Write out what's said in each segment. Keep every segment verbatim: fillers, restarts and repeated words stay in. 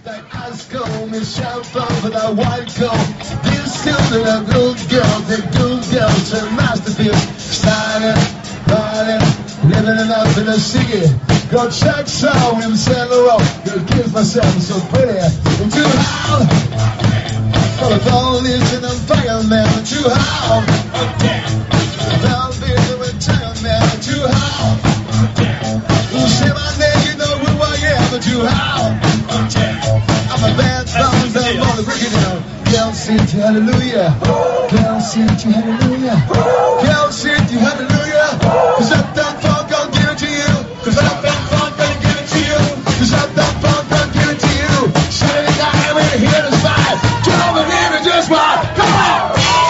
Like Asco, Michelle Pfeiffer, that white coat. These children are good girls, they're good girls, they're masterpieces. Styling, riding, living it up in the city. Go check some in Saint Laurent. Go kiss myself, so pretty. I'm too high for the police and the firemen. I'm too high. I'll be the retirement. I'm too high. You say my name, you know who I am. I'm too high. I'm a bad bounce, I'm on the break it down. Girl, sing to hallelujah. Girl, sing to hallelujah. Girl, sing to hallelujah. Cause that damn funk, I'll give it to you. Cause that damn funk, I'll give it to you. Cause that damn funk, I'll give it to you. Shut it down, we're here to fight. Don't believe it, just why. Come on!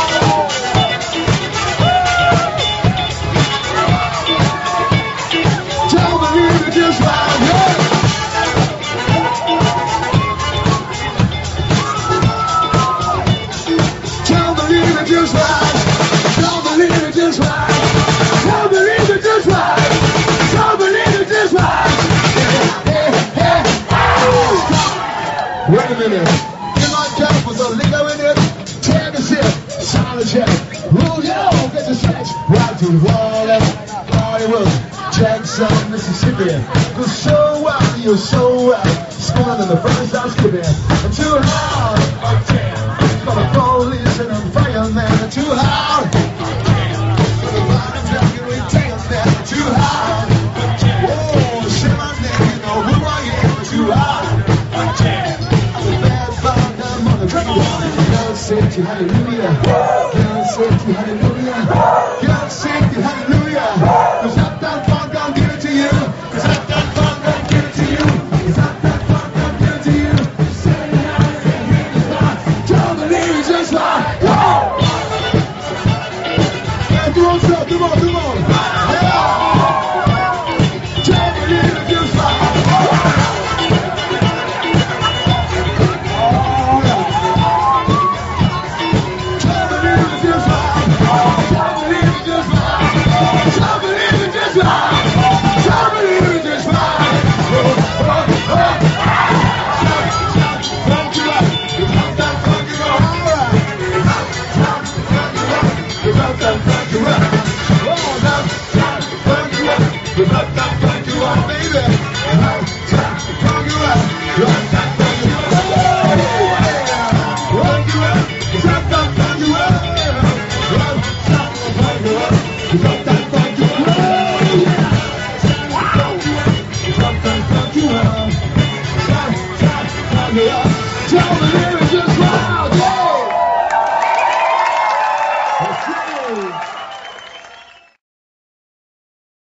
Don't believe it, just why. Just right. Don't believe it just right. Don't believe it just right. Don't believe it just right. Hey, hey, hey. Wait a minute. Get my cup with a liquor in it. Take a sip. Solid check. Roll yo, get the stretch. Right to the wall and Hollywood. Jackson, Mississippi. You're so wild, you're so wild. Schooling in the first house skipping. I'm too hard. For the police and the firemen. I'm too hard. For the bottom down, you ain't taking that. I'm too hard. Oh, say my name, you know who I am. I'm too hard. I'm a bad bomb, I'm on the record. God save you, hallelujah. God save you, hallelujah. God save you, hallelujah. Cause that damn funk, I'll give it to you. Cause that damn funk, I'll give it to you. Cause that damn funk, I'll give it to you. Say it out, say it out. Don't believe it, just like, whoa! Yeah, come on, sir, come on, come on. Yeah! Don't believe it, just like, Don't believe it, just loud, yeah!